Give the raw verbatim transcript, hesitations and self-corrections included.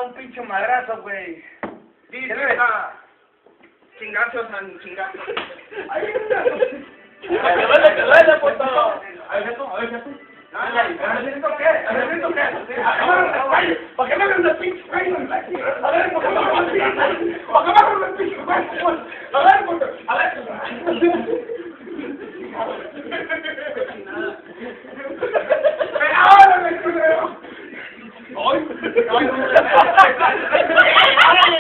un pinche madrazo, güey. Sí, sí, está. Chingazos, man, chingazos. Ay,